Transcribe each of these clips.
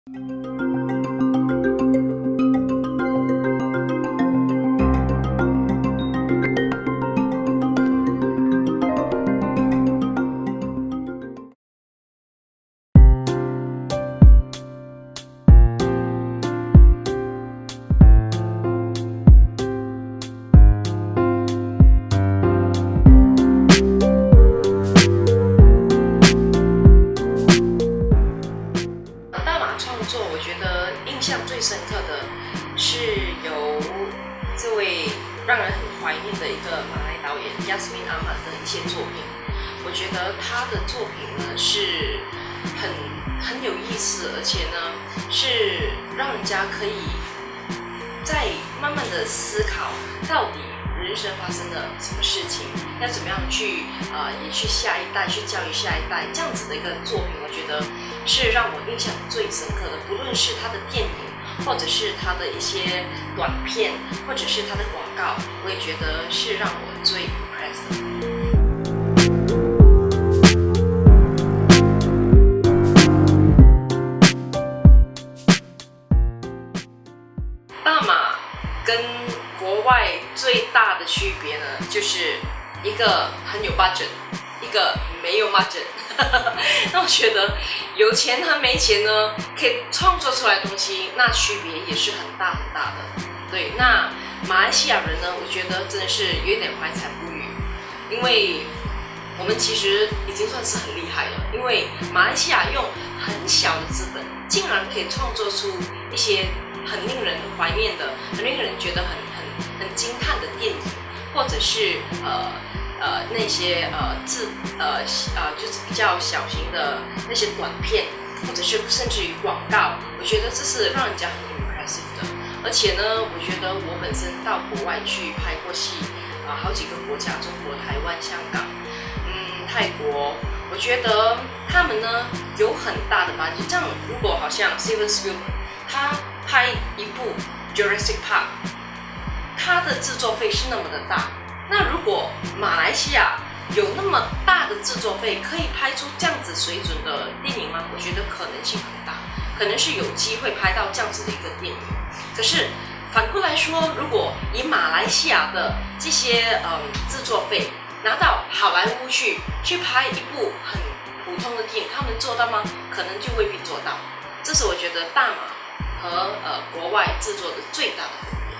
我觉得印象最深刻的是有这位让人很怀念的一个马来导演 Yasmin Ahmad 的一些作品。我觉得他的作品呢是很有意思，而且呢是让人家可以再慢慢的思考到底人生发生了什么事情，要怎么样去延续下一代，去教育下一代，这样子的一个作品，我觉得是让我印象最深刻的。不论是他的电影，或者是他的一些短片，或者是他的广告，我也觉得是让我最 impressed 的。大马跟国外最大的区别呢，就是一个很有 budget， 一个没有 budget。那我觉得有钱和没钱呢，可以创作出来的东西，那区别也是很大很大的。对，那马来西亚人呢，我觉得真的是有点怀才不遇，因为我们其实已经算是很厉害了，因为马来西亚用很小的资本，竟然可以创作出一些很令人怀念的、很令人觉得很惊叹的电影，或者是那些就是比较小型的那些短片，或者是甚至于广告，我觉得这是让人家很 impressive 的。而且呢，我觉得我本身到国外去拍过戏，好几个国家，中国、台湾、香港，泰国，我觉得他们呢有很大的budget。这样，如果好像 Lavin Seow 他拍一部 Jurassic Park， 他的制作费是那么的大。那如果马来西亚有那么大的制作费，可以拍出这样子水准的电影吗？我觉得可能性很大，可能是有机会拍到这样子的一个电影。可是反过来说，如果以马来西亚的这些制作费拿到好莱坞去拍一部很普通的电影，他们做到吗？可能就未必做到。这是我觉得大马和国外制作的最大的分别。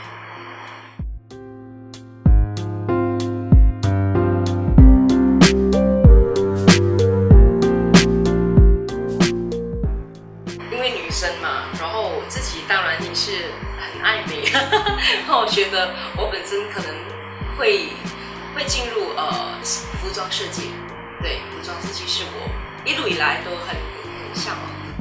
然后我自己当然也是很爱美，那我觉得我本身可能会进入服装设计，对，服装设计是我一路以来都很向往的。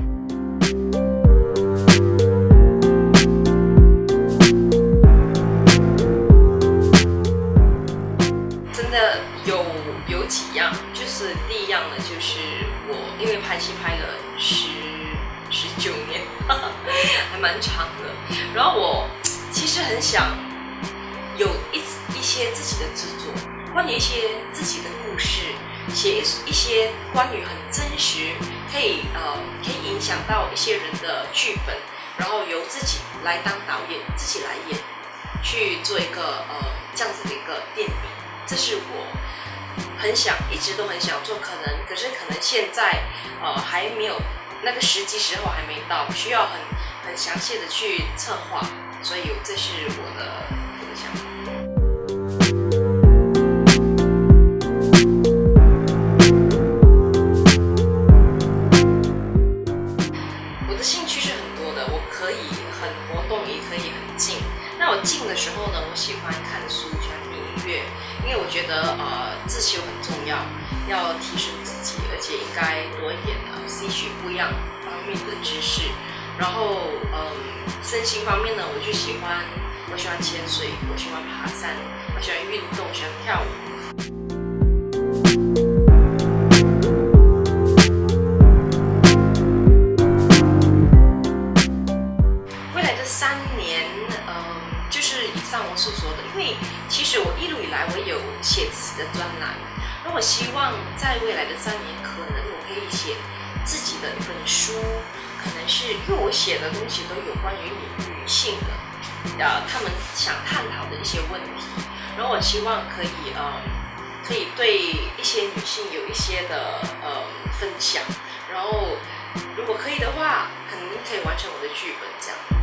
真的有几样，就是第一样呢，就是我因为拍戏拍了19年，还蛮长的。然后我其实很想有一些自己的制作，关于一些自己的故事，写一些关于很真实，可以影响到一些人的剧本，然后由自己来当导演，自己来演，去做一个这样子的一个电影。这是我一直都很想做，可是可能现在还没有。那个时候还没到，需要很详细的去策划，所以这是我的想法。我的兴趣是很多的，我可以很活动，也可以很静。那我静的时候呢，我喜欢看书，喜欢听音乐，因为我觉得自修很重要。要提升自己，而且应该多一点吸取不一样方面的知识。然后，身心方面呢，我喜欢潜水，我喜欢爬山，我喜欢运动，喜欢跳舞。未来的3年，就是以上我所说的，因为其实我一路以来我有写自己的专栏。那我希望在未来的3年，可能我可以写自己的一本书， 可能是因为我写的东西都有关于女性的，她们想探讨的一些问题，然后我希望可以对一些女性有一些的分享，然后如果可以的话，可能可以完成我的剧本这样。